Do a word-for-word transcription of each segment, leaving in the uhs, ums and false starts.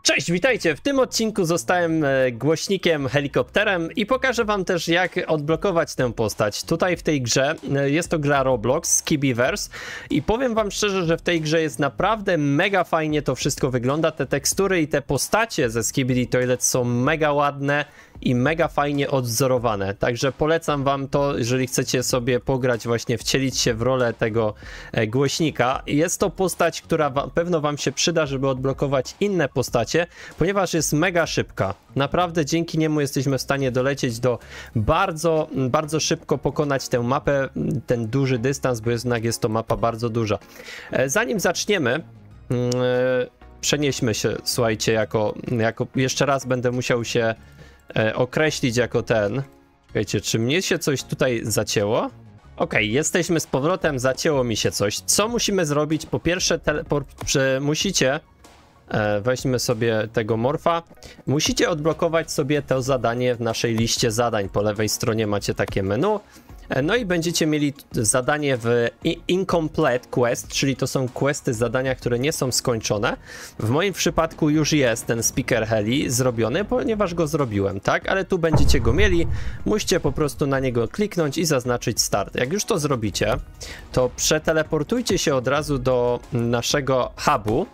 Cześć, witajcie! W tym odcinku zostałem głośnikiem, helikopterem i pokażę wam też, jak odblokować tę postać. Tutaj w tej grze, jest to gra Roblox, Skibiverse, i powiem wam szczerze, że w tej grze jest naprawdę mega fajnie to wszystko wygląda. Te tekstury i te postacie ze Skibidi Toilet są mega ładne i mega fajnie odwzorowane. Także polecam wam to, jeżeli chcecie sobie pograć, właśnie wcielić się w rolę tego głośnika. Jest to postać, która wam, pewno wam się przyda, żeby odblokować inne postacie, ponieważ jest mega szybka. Naprawdę dzięki niemu jesteśmy w stanie dolecieć do bardzo, bardzo szybko pokonać tę mapę, ten duży dystans, bo jednak jest to mapa bardzo duża. Zanim zaczniemy, yy, przenieśmy się, słuchajcie, jako, jako jeszcze raz będę musiał się e, określić jako ten. Wiecie, czy mnie się coś tutaj zacięło? Ok, jesteśmy z powrotem, zacięło mi się coś. Co musimy zrobić? Po pierwsze, teleport, że musicie, e, weźmy sobie tego morfa, musicie odblokować sobie to zadanie w naszej liście zadań. Po lewej stronie macie takie menu. No i będziecie mieli zadanie w Incomplete Quest, czyli to są questy, zadania, które nie są skończone. W moim przypadku już jest ten Speaker Heli zrobiony, ponieważ go zrobiłem, tak? Ale tu będziecie go mieli, musicie po prostu na niego kliknąć i zaznaczyć start. Jak już to zrobicie, to przeteleportujcie się od razu do naszego hubu,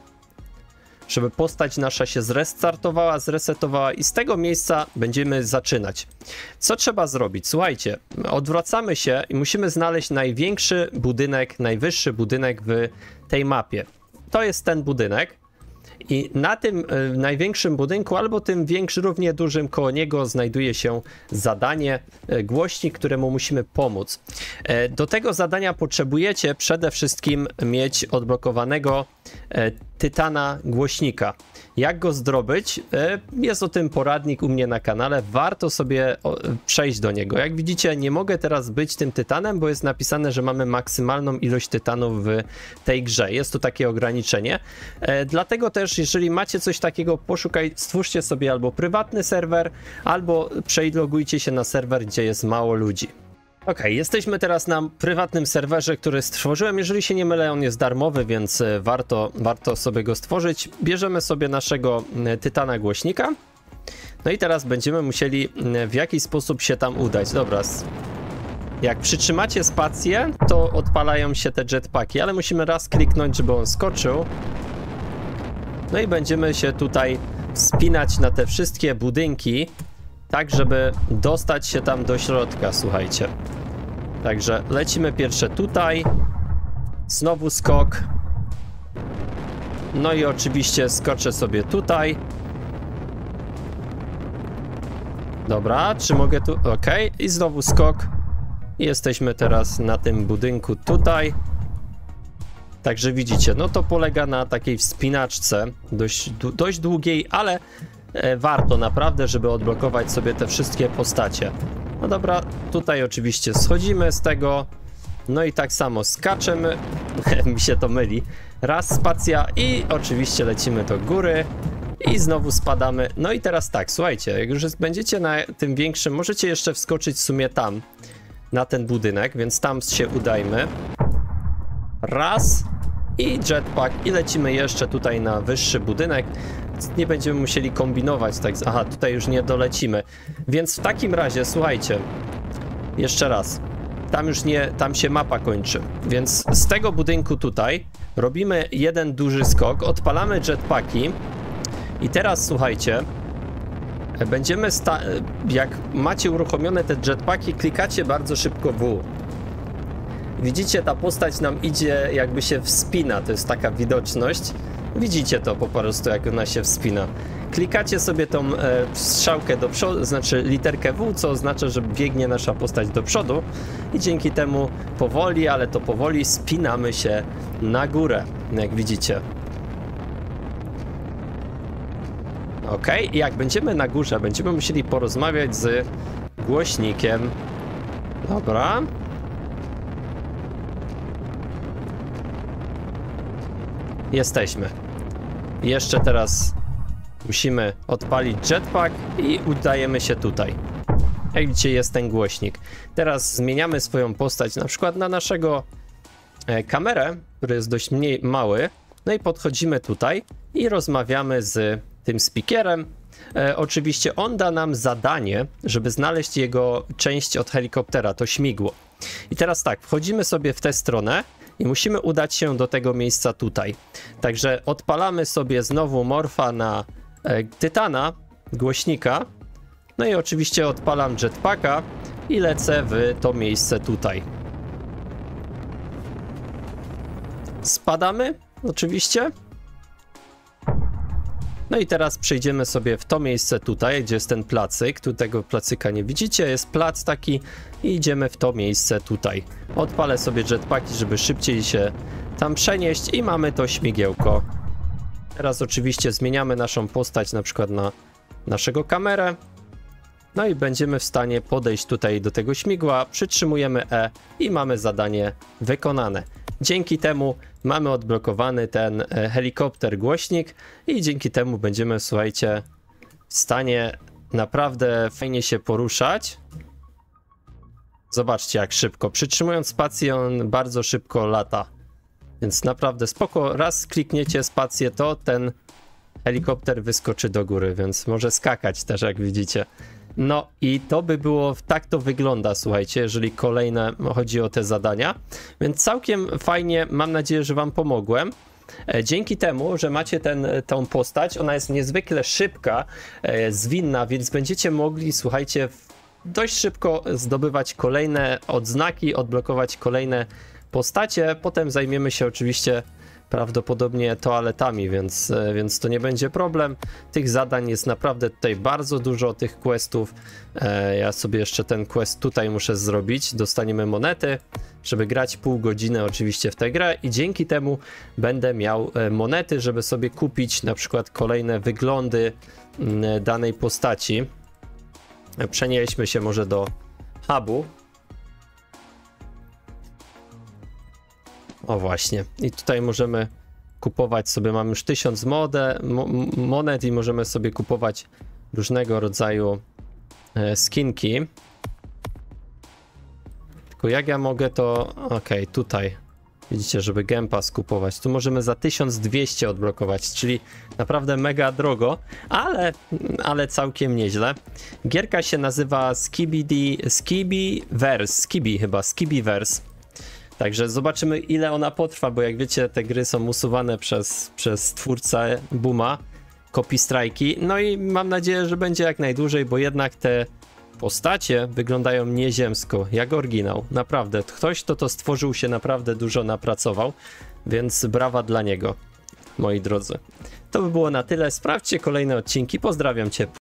żeby postać nasza się zrestartowała, zresetowała i z tego miejsca będziemy zaczynać. Co trzeba zrobić? Słuchajcie, odwracamy się i musimy znaleźć największy budynek, najwyższy budynek w tej mapie. To jest ten budynek i na tym y, największym budynku, albo tym większym, równie dużym, koło niego znajduje się zadanie, y, głośnik, któremu musimy pomóc. Y, do tego zadania potrzebujecie przede wszystkim mieć odblokowanego y, Tytana głośnika. Jak go zdobyć? Y, jest o tym poradnik u mnie na kanale, warto sobie o, przejść do niego. Jak widzicie, nie mogę teraz być tym Tytanem, bo jest napisane, że mamy maksymalną ilość Tytanów w tej grze. Jest tu takie ograniczenie. Y, dlatego też, jeżeli macie coś takiego, poszukaj, stwórzcie sobie albo prywatny serwer, albo przelogujcie się na serwer, gdzie jest mało ludzi. Ok, jesteśmy teraz na prywatnym serwerze, który stworzyłem. Jeżeli się nie mylę, on jest darmowy, więc warto, warto sobie go stworzyć. Bierzemy sobie naszego Tytana głośnika. No i teraz będziemy musieli w jakiś sposób się tam udać. Dobra, jak przytrzymacie spację, to odpalają się te jetpacki, ale musimy raz kliknąć, żeby on skoczył. No i będziemy się tutaj wspinać na te wszystkie budynki, tak żeby dostać się tam do środka, słuchajcie. Także lecimy pierwsze tutaj. Znowu skok. No i oczywiście skoczę sobie tutaj. Dobra, czy mogę tu... Ok, i znowu skok. I jesteśmy teraz na tym budynku tutaj. Także widzicie, no to polega na takiej wspinaczce, dość, dość długiej, ale e, warto naprawdę, żeby odblokować sobie te wszystkie postacie. No dobra, tutaj oczywiście schodzimy z tego, no i tak samo skaczemy, mi się to myli, raz spacja i oczywiście lecimy do góry i znowu spadamy. No i teraz tak, słuchajcie, jak już będziecie na tym większym, możecie jeszcze wskoczyć w sumie tam, na ten budynek, więc tam się udajmy. Raz i jetpack i lecimy jeszcze tutaj na wyższy budynek. Nie będziemy musieli kombinować, tak. Aha, tutaj już nie dolecimy. Więc w takim razie, słuchajcie, jeszcze raz. Tam już nie, tam się mapa kończy. Więc z tego budynku tutaj robimy jeden duży skok, odpalamy jetpacki i teraz słuchajcie, będziemy sta jak macie uruchomione te jetpacki, klikacie bardzo szybko W. Widzicie, ta postać nam idzie, jakby się wspina, to jest taka widoczność. Widzicie to po prostu, jak ona się wspina. Klikacie sobie tą e, strzałkę do przodu, znaczy literkę W, co oznacza, że biegnie nasza postać do przodu i dzięki temu powoli, ale to powoli spinamy się na górę, jak widzicie. Ok, i jak będziemy na górze, będziemy musieli porozmawiać z głośnikiem. Dobra. Jesteśmy. Jeszcze teraz musimy odpalić jetpack i udajemy się tutaj. Jak widzicie, jest ten głośnik. Teraz zmieniamy swoją postać na przykład na naszego e, kamerę, który jest dość mniej mały. No i podchodzimy tutaj i rozmawiamy z tym speakerem. E, oczywiście on da nam zadanie, żeby znaleźć jego część od helikoptera, to śmigło. I teraz tak, wchodzimy sobie w tę stronę i musimy udać się do tego miejsca tutaj. Także odpalamy sobie znowu morfa na e, Tytana, głośnika. No i oczywiście odpalam jetpacka i lecę w to miejsce tutaj. Spadamy, oczywiście. No i teraz przejdziemy sobie w to miejsce tutaj, gdzie jest ten placyk. Tu tego placyka nie widzicie, jest plac taki i idziemy w to miejsce tutaj. Odpalę sobie jetpacki, żeby szybciej się tam przenieść i mamy to śmigiełko. Teraz oczywiście zmieniamy naszą postać na przykład na naszego kamerę. No i będziemy w stanie podejść tutaj do tego śmigła, przytrzymujemy E i mamy zadanie wykonane. Dzięki temu mamy odblokowany ten helikopter głośnik i dzięki temu będziemy, słuchajcie, w stanie naprawdę fajnie się poruszać. Zobaczcie jak szybko. Przytrzymując spację on bardzo szybko lata. Więc naprawdę spoko. Raz klikniecie spację, to ten helikopter wyskoczy do góry, więc może skakać też, jak widzicie. No i to by było, tak to wygląda, słuchajcie, jeżeli kolejne chodzi o te zadania. Więc całkiem fajnie, mam nadzieję, że wam pomogłem. Dzięki temu, że macie ten, tą postać, ona jest niezwykle szybka, zwinna, więc będziecie mogli, słuchajcie, dość szybko zdobywać kolejne odznaki, odblokować kolejne postacie. Potem zajmiemy się oczywiście prawdopodobnie toaletami, więc, więc to nie będzie problem. Tych zadań jest naprawdę tutaj bardzo dużo, tych questów. E, ja sobie jeszcze ten quest tutaj muszę zrobić. Dostaniemy monety, żeby grać pół godziny oczywiście w tę grę i dzięki temu będę miał monety, żeby sobie kupić na przykład kolejne wyglądy danej postaci. Przenieśmy się może do hubu. O właśnie, i tutaj możemy kupować sobie, mamy już tysiąc mode, mo, monet i możemy sobie kupować różnego rodzaju e, skinki. Tylko jak ja mogę to, ok, tutaj widzicie, żeby Game Pass kupować, tu możemy za tysiąc dwieście odblokować, czyli naprawdę mega drogo, ale, ale całkiem nieźle. Gierka się nazywa Skibidi, Skibiverse, Skibi chyba, Skibiverse. Także zobaczymy, ile ona potrwa, bo jak wiecie, te gry są usuwane przez, przez twórcę Booma, copy strike'i. No i mam nadzieję, że będzie jak najdłużej, bo jednak te postacie wyglądają nieziemsko, jak oryginał. Naprawdę, ktoś, kto to stworzył, się naprawdę dużo napracował, więc brawa dla niego, moi drodzy. To by było na tyle. Sprawdźcie kolejne odcinki. Pozdrawiam cię.